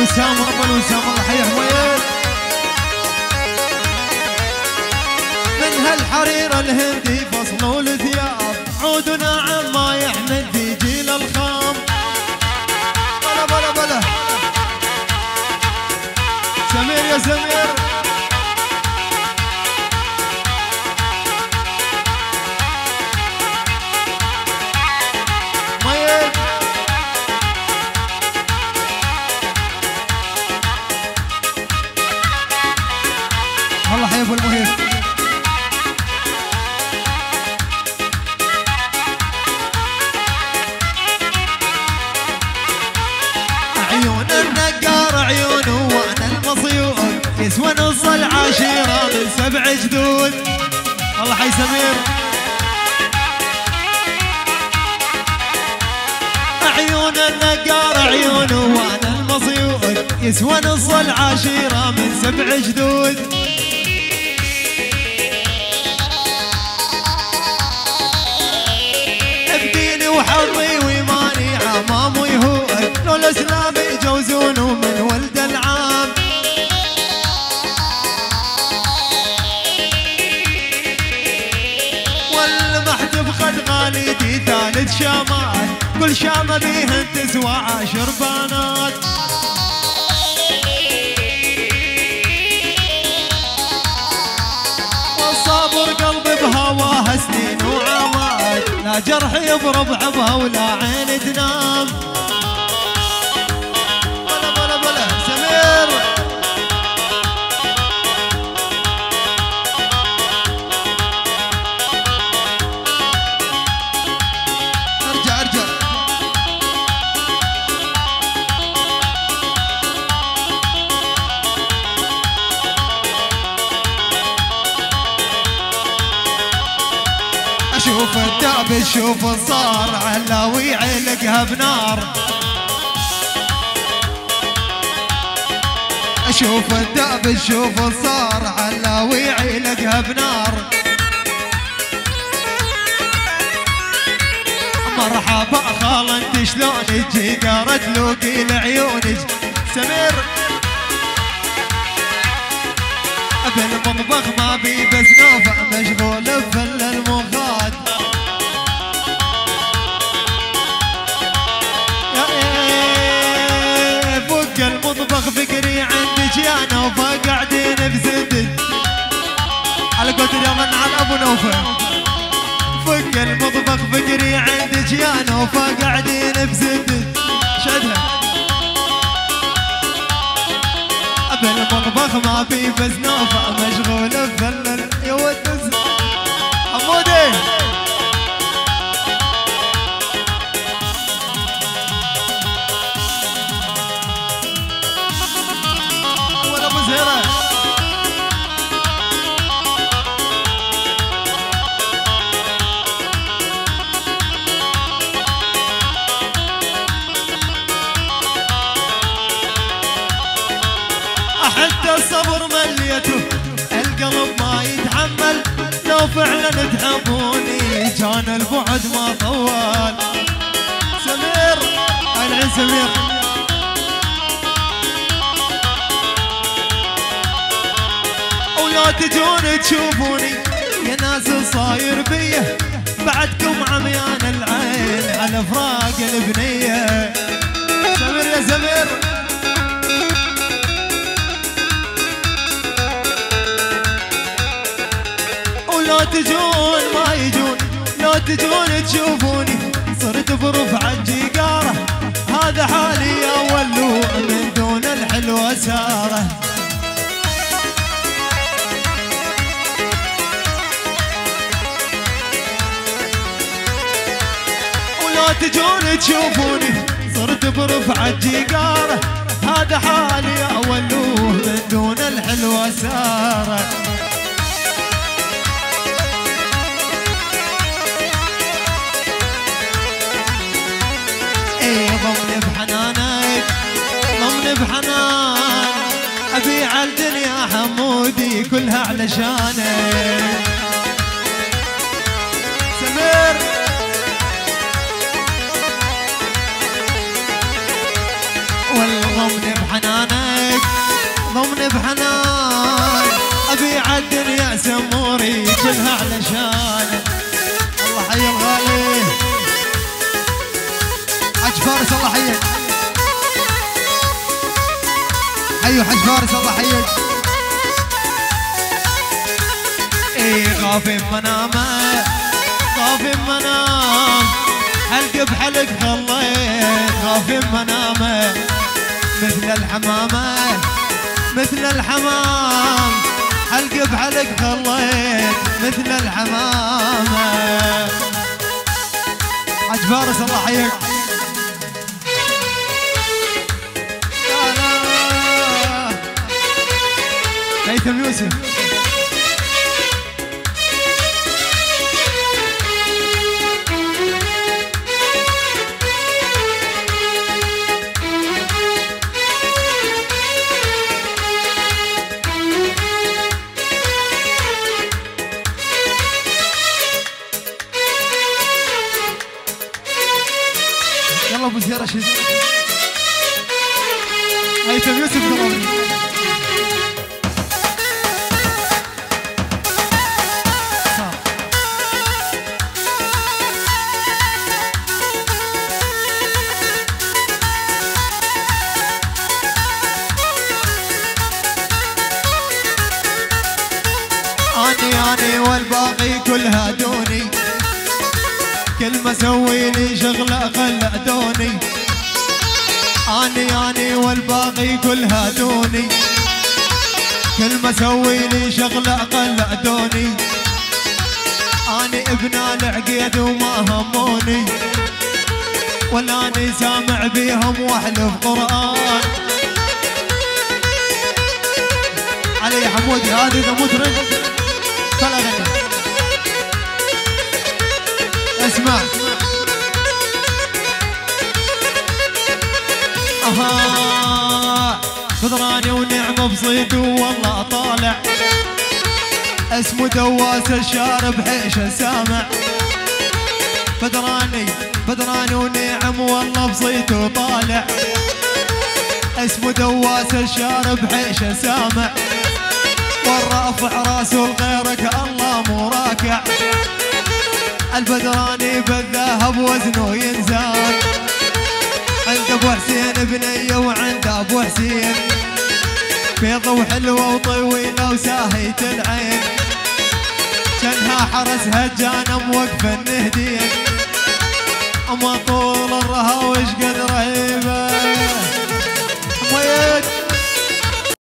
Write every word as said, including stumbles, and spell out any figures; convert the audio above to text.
الوسام ورب الوسام الله حي حميد. من هالحرير الهندي فصلوا الثياب عودنا عما يحمد في جيل الخام. بلا بلا بلا سمير يا سمير. ميت والله حي ابو المهيب. عيون النقار عيونه وانا المصيود يسوى نص العشيرة من سبع جدود. الله حي سمير. عيون النقار عيونه وانا المصيود يسوى نص العشيرة من سبع جدود. بديني وحظي ويماني عمام ويهود لو الاسلام يجوزونه من ولد العام. والمحتف خد غاليتي ثالث شامات كل شامة بيهن تسوى عشر بنات. والصابر قلبي بهواها سنين وعامات لا جرح يضرب عبها ولا عين تنام. بلا بلا بلا سمير. ارجع ارجع اشوف الداب شوف الصار علاوي علقها بنار. اشوف الداب شوف الصار علاوي علقها بنار. مرحبا خال انت شلونك جي قارت لوقي لعيونك سمير. بالمطبخ ما بي بس نوفع مشغول بفل المخاد. يا ايه فوق المطبخ فكري عندك يا نوفا قاعدين بزدد على قدر يمن على ابو نوفا. فوق المطبخ فكري عندك يا نوفا قاعدين بزدد شدها. بالمطبخ ما في بس نوفا مشغول بفلل يودز حمودي. ولا ابو زهره حتى الصبر مليته القلب ما يتحمل لو فعلا تحبوني كان البعد ما طول. سمير العين سمير. ولا تجون تشوفوني يا ناس صاير بيه بعدكم عميان العين على فراق البنيه. سمير يا سمير. لو تجون ما يجون لو تجون تشوفوني صرت برفع الجيقارة هذا حالي يا ولو من دون الحلوة سارة. ولو تجون تشوفوني صرت برفع الجيقارة هذا حالي يا ولو من دون الحلوة سارة. ضمني بحنانك ضمني بحنان ابيع الدنيا حمودي كلها علشانك. سمير والضمن بحنانك حيو حج فارس الله حيك. اي غافي منامه غافي منام حلق بحلق خليت غافي منامه مثل الحمامه مثل الحمام حلق بحلق خليت مثل الحمامه. حج فارس الله حيك. هيثم يوسف يلا ابو زهير رشيد. هيثم يوسف ضربني. اني اني والباقي كلها دوني كل ما اسوي لي شغله خلدوني. اني اني والباقي كلها دوني كل ما اسوي لي شغله خلدوني. اني ابن العقيد وما هموني ولا اني سامع بيهم واحلف قران. علي حمودي هذه اذا مطرب فلا غني. اسمع اها فضراني ونعمه بصيد والله طالع اسمه دواس الشارب حيشه سامع. فدراني فدراني ونعم والله بصيد وطالع اسمه دواس الشارب حيشه سامع. والرافع راسه لغيرك الله مو راكع. البدراني بالذهب وزنه ينزال عند ابو حسين بنيه وعند ابو حسين بيضة وحلوه وطويله وساهية العين كانها حرس هجانه موقفه النهدين. اما طول الرهاوش قد رهيبه